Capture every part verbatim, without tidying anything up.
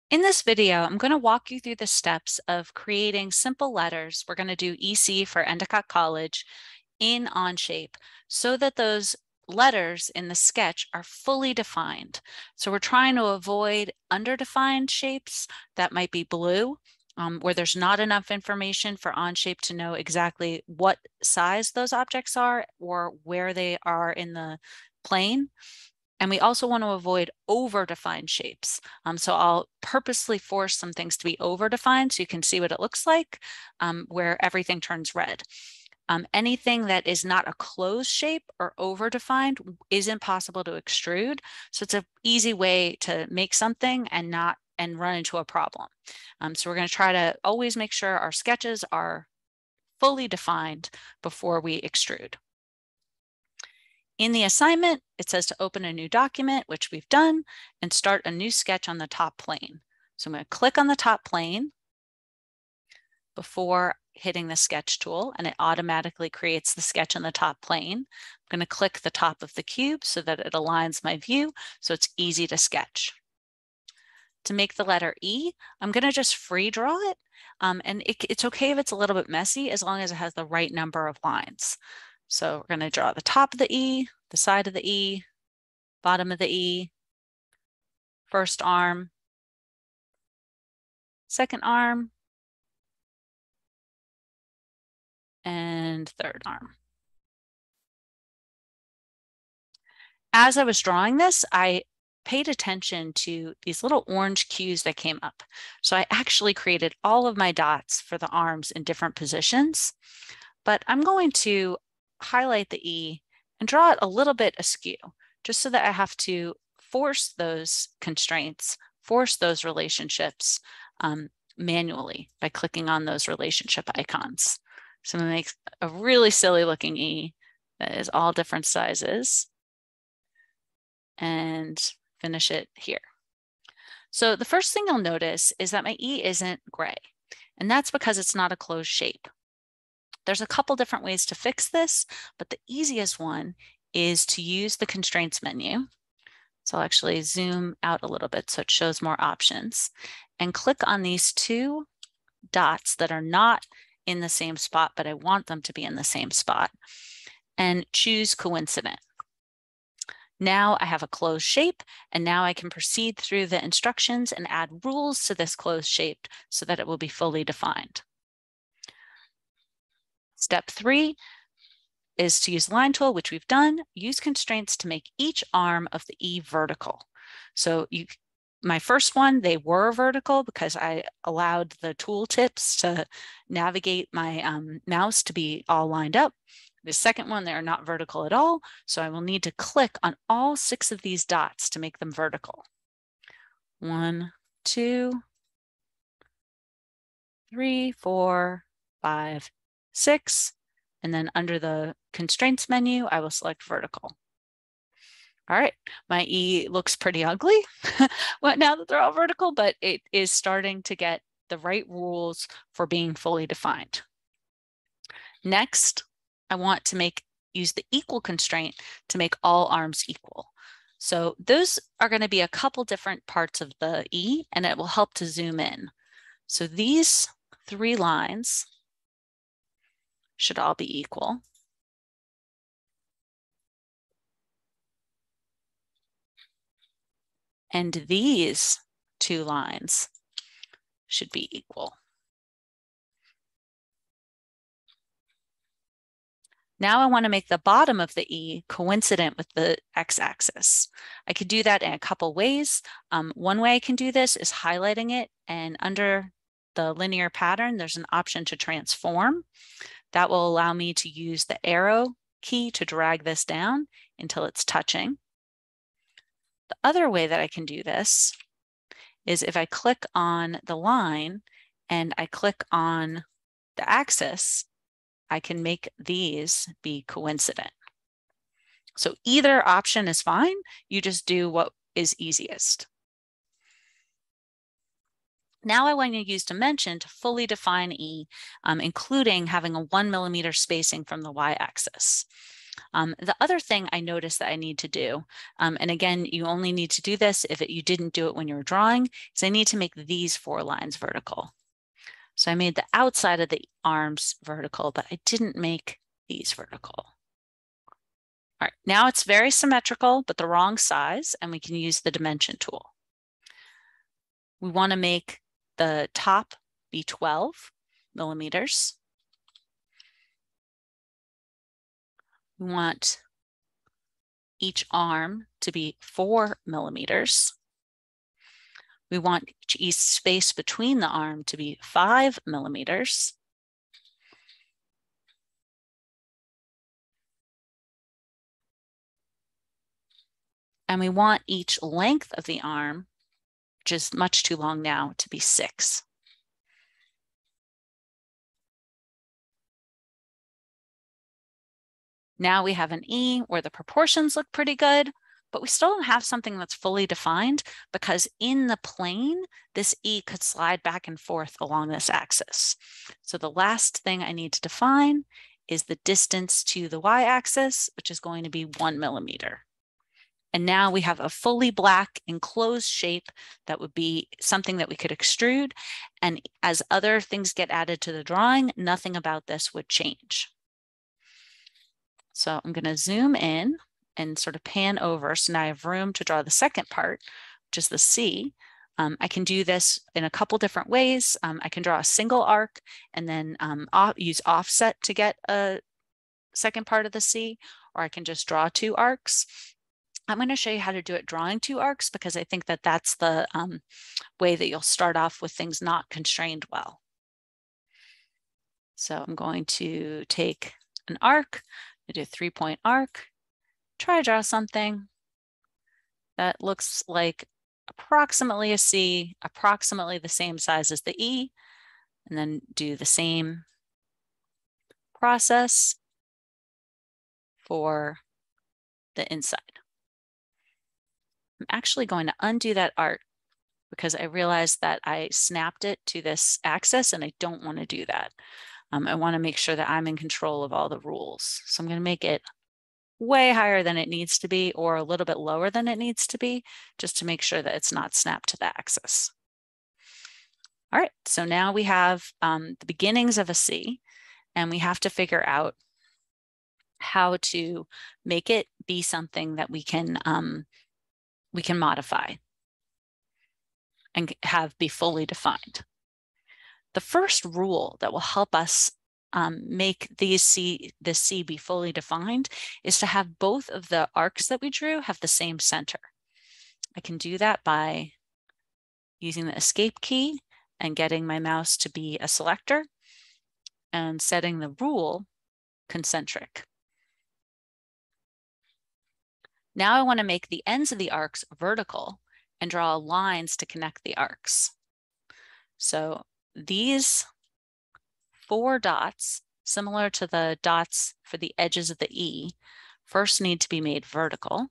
In this video, I'm going to walk you through the steps of creating simple letters. We're going to do E C for Endicott College in OnShape so that those letters in the sketch are fully defined. So we're trying to avoid underdefined shapes that might be blue, um, where there's not enough information for OnShape to know exactly what size those objects are or where they are in the plane. And we also want to avoid over-defined shapes. Um, so I'll purposely force some things to be over-defined so you can see what it looks like um, where everything turns red. Um, anything that is not a closed shape or over-defined isn't possible to extrude. So it's an easy way to make something and not and run into a problem. Um, so we're going to try to always make sure our sketches are fully defined before we extrude. In the assignment, it says to open a new document, which we've done, and start a new sketch on the top plane. So I'm going to click on the top plane before hitting the sketch tool, and it automatically creates the sketch on the top plane. I'm going to click the top of the cube so that it aligns my view so it's easy to sketch. To make the letter E, I'm going to just free draw it, um, and it, it's okay if it's a little bit messy as long as it has the right number of lines. So we're going to draw the top of the E, the side of the E, bottom of the E, first arm, second arm, and third arm. As I was drawing this, I paid attention to these little orange cues that came up. So I actually created all of my dots for the arms in different positions, but I'm going to highlight the E and draw it a little bit askew, just so that I have to force those constraints, force those relationships um, manually by clicking on those relationship icons. So I'm going to make a really silly looking E that is all different sizes and finish it here. So the first thing you'll notice is that my E isn't gray, and that's because it's not a closed shape. There's a couple different ways to fix this, but the easiest one is to use the constraints menu. So I'll actually zoom out a little bit so it shows more options, and click on these two dots that are not in the same spot, but I want them to be in the same spot, and choose coincident. Now I have a closed shape, and now I can proceed through the instructions and add rules to this closed shape so that it will be fully defined. Step three is to use the line tool, which we've done. Use constraints to make each arm of the E vertical. So you, my first one, they were vertical because I allowed the tool tips to navigate my um, mouse to be all lined up. The second one, they are not vertical at all, so I will need to click on all six of these dots to make them vertical. One, two, three, four, five, six, and then under the constraints menu, I will select vertical. All right, my E looks pretty ugly well, now that they're all vertical, but it is starting to get the right rules for being fully defined. Next, I want to make use the equal constraint to make all arms equal. So those are going to be a couple different parts of the E, and it will help to zoom in. So these three lines should all be equal. And these two lines should be equal. Now I want to make the bottom of the E coincident with the x-axis. I could do that in a couple ways. Um, one way I can do this is highlighting it, and under the linear pattern, there's an option to transform. That will allow me to use the arrow key to drag this down until it's touching. The other way that I can do this is if I click on the line and I click on the axis, I can make these be coincident. So either option is fine. You just do what is easiest. Now I want to use dimension to fully define E, um, including having a one millimeter spacing from the y-axis. Um, the other thing I noticed that I need to do, um, and again, you only need to do this if it, you didn't do it when you were drawing, is I need to make these four lines vertical. So I made the outside of the arms vertical, but I didn't make these vertical. All right, now it's very symmetrical, but the wrong size, and we can use the dimension tool. We want to make the top be twelve millimeters. We want each arm to be four millimeters. We want each space between the arm to be five millimeters. And we want each length of the arm, which is much too long now, to be six. Now we have an E where the proportions look pretty good, but we still don't have something that's fully defined because in the plane, this E could slide back and forth along this axis. So the last thing I need to define is the distance to the Y-axis, which is going to be one millimeter. And now we have a fully black enclosed shape that would be something that we could extrude. And as other things get added to the drawing, nothing about this would change. So I'm going to zoom in and sort of pan over. So now I have room to draw the second part, which is the C. Um, I can do this in a couple different ways. Um, I can draw a single arc and then um, off, use offset to get a second part of the C, or I can just draw two arcs. I'm going to show you how to do it drawing two arcs because I think that that's the um, way that you'll start off with things not constrained well. So I'm going to take an arc, I do a three-point arc, try to draw something that looks like approximately a C, approximately the same size as the E, and then do the same process for the inside. I'm actually going to undo that arc because I realized that I snapped it to this axis and I don't want to do that. Um, I want to make sure that I'm in control of all the rules. So I'm going to make it way higher than it needs to be or a little bit lower than it needs to be, just to make sure that it's not snapped to the axis. All right, so now we have um, the beginnings of a C, and we have to figure out how to make it be something that we can um, we can modify and have be fully defined. The first rule that will help us um, make these C, the C be fully defined is to have both of the arcs that we drew have the same center. I can do that by using the escape key and getting my mouse to be a selector and setting the rule concentric. Now I want to make the ends of the arcs vertical and draw lines to connect the arcs. So these four dots, similar to the dots for the edges of the E, first need to be made vertical.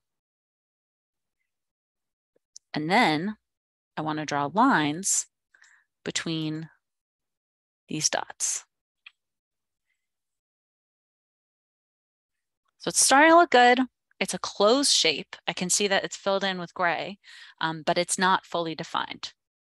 And then I want to draw lines between these dots. So it's starting to look good. It's a closed shape. I can see that it's filled in with gray, um, but it's not fully defined.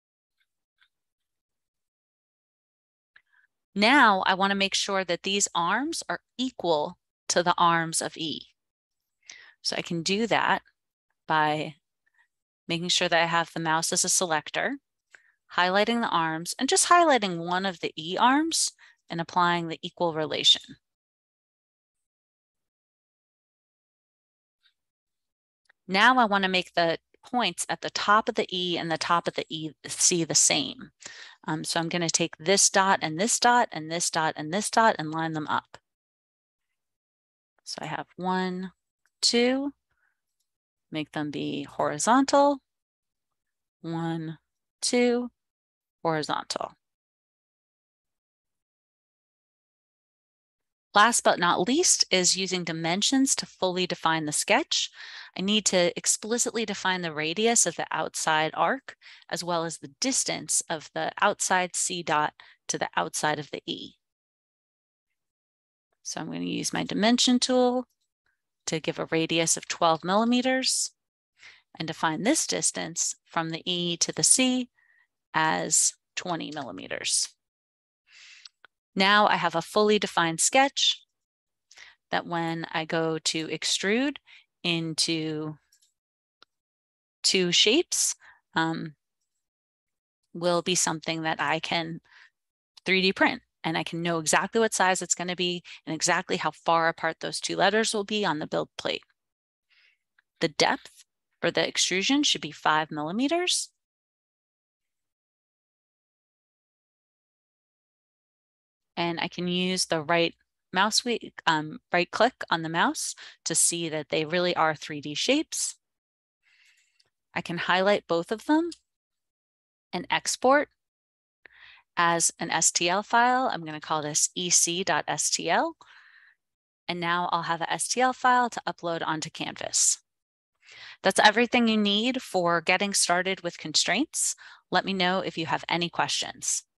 Now I want to make sure that these arms are equal to the arms of E. So I can do that by making sure that I have the mouse as a selector, highlighting the arms, and just highlighting one of the E arms and applying the equal relation. Now I want to make the points at the top of the E and the top of the E C the same. Um, so I'm going to take this dot and this dot and this dot and this dot and line them up. So I have one, two, make them be horizontal, one, two, horizontal. Last but not least is using dimensions to fully define the sketch. I need to explicitly define the radius of the outside arc, as well as the distance of the outside C dot to the outside of the E. So I'm going to use my dimension tool to give a radius of twelve millimeters and define this distance from the E to the C as twenty millimeters. Now I have a fully defined sketch that when I go to extrude into two shapes, um, will be something that I can three D print, and I can know exactly what size it's going to be and exactly how far apart those two letters will be on the build plate. The depth for the extrusion should be five millimeters. And I can use the right mouse wheel, um, right click on the mouse to see that they really are three D shapes. I can highlight both of them and export as an S T L file. I'm going to call this E C dot S T L. And now I'll have a S T L file to upload onto Canvas. That's everything you need for getting started with constraints. Let me know if you have any questions.